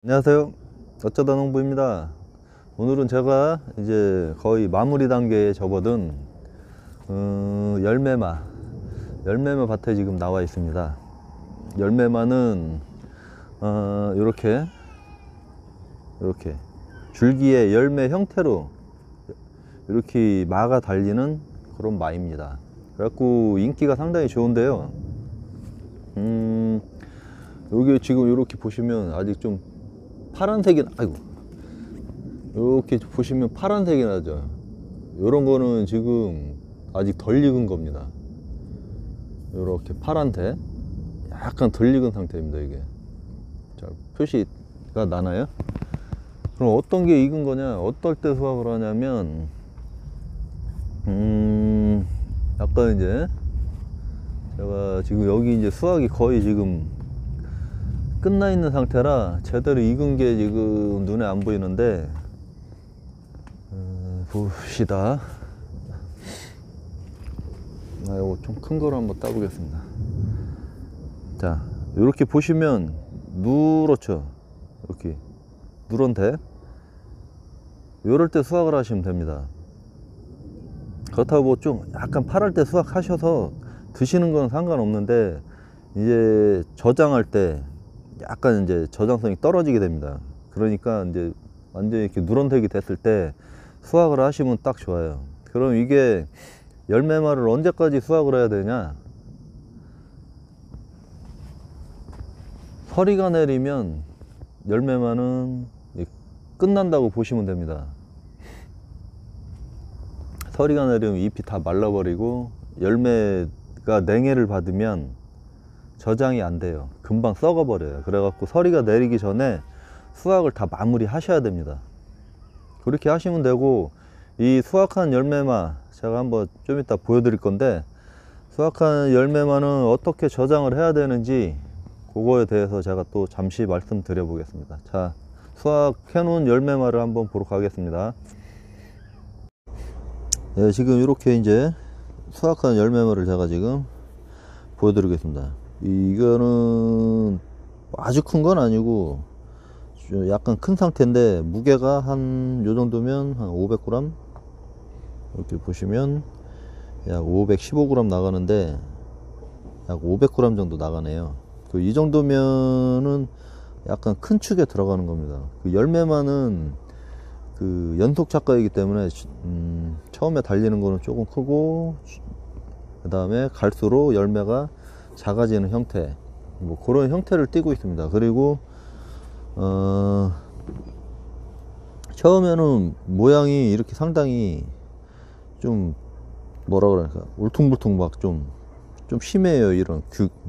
안녕하세요. 어쩌다 농부입니다. 오늘은 제가 이제 거의 마무리 단계에 접어든 열매마 밭에 지금 나와 있습니다. 열매마는 이렇게 줄기에 열매 형태로 이렇게 마가 달리는 그런 마입니다. 그래갖고 인기가 상당히 좋은데요. 여기 지금 이렇게 보시면 아직 좀 파란색이, 이렇게 보시면 파란색이 나죠. 이런 거는 지금 아직 덜 익은 겁니다. 이렇게 파란색, 약간 덜 익은 상태입니다. 이게 자, 표시가 나나요? 그럼 어떤 게 익은 거냐, 어떨 때 수확을 하냐면 약간 이제 제가 지금 여기 이제 수확이 거의 지금 끝나 있는 상태라 제대로 익은 게 지금 눈에 안 보이는데, 봅시다. 이거 좀 큰 거로 한번 따보겠습니다. 자, 이렇게 보시면 누렇죠. 이렇게 누런데 이럴 때 수확을 하시면 됩니다. 그렇다고 뭐 좀 약간 파랄 때 수확하셔서 드시는 건 상관없는데, 이제 저장할 때 약간 이제 저장성이 떨어지게 됩니다. 그러니까 이제 완전히 이렇게 누런색이 됐을 때 수확을 하시면 딱 좋아요. 그럼 이게 열매마를 언제까지 수확을 해야 되냐? 서리가 내리면 열매마는 끝난다고 보시면 됩니다. 서리가 내리면 잎이 다 말라버리고 열매가 냉해를 받으면 저장이 안 돼요. 금방 썩어 버려요. 그래갖고 서리가 내리기 전에 수확을 다 마무리 하셔야 됩니다. 그렇게 하시면 되고, 이 수확한 열매마 제가 한번 좀 이따 보여드릴 건데, 수확한 열매마는 어떻게 저장을 해야 되는지 그거에 대해서 제가 또 잠시 말씀드려 보겠습니다. 자, 수확해 놓은 열매마를 한번 보러 가겠습니다. 네, 지금 이렇게 이제 수확한 열매마를 제가 지금 보여드리겠습니다. 이거는 아주 큰 건 아니고 약간 큰 상태인데, 무게가 한 요 정도면 한 500g, 이렇게 보시면 약 515g 나가는데 약 500g 정도 나가네요. 이 정도면은 약간 큰 축에 들어가는 겁니다. 그 열매마는 그 연속 착과이기 때문에 처음에 달리는 거는 조금 크고, 그 다음에 갈수록 열매가 작아지는 형태, 뭐 그런 형태를 띠고 있습니다. 그리고 처음에는 모양이 이렇게 상당히 좀 뭐라 그럴까, 울퉁불퉁 막 좀 심해요. 이런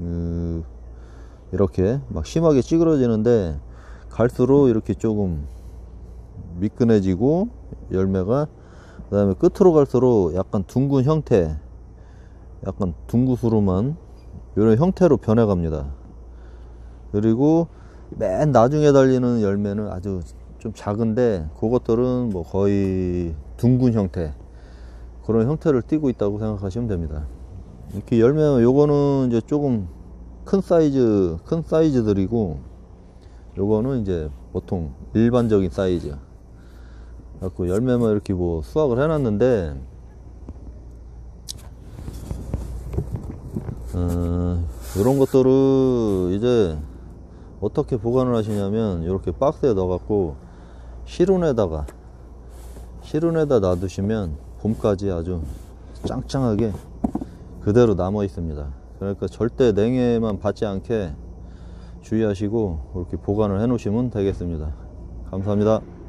이렇게 막 심하게 찌그러지는데, 갈수록 이렇게 조금 미끈해지고 열매가, 그 다음에 끝으로 갈수록 약간 둥근 형태, 약간 둥구스름한 이런 형태로 변해 갑니다. 그리고 맨 나중에 달리는 열매는 아주 좀 작은데, 그것들은 뭐 거의 둥근 형태, 그런 형태를 띠고 있다고 생각하시면 됩니다. 이렇게 열매, 요거는 이제 조금 큰 사이즈들이고, 요거는 이제 보통 일반적인 사이즈. 그래갖고 열매만 이렇게 뭐 수확을 해놨는데, 이런 것들을 이제 어떻게 보관을 하시냐면, 이렇게 박스에 넣어 갖고 실온에다 놔두시면 봄까지 아주 짱짱하게 그대로 남아 있습니다. 그러니까 절대 냉해만 받지 않게 주의하시고 이렇게 보관을 해 놓으시면 되겠습니다. 감사합니다.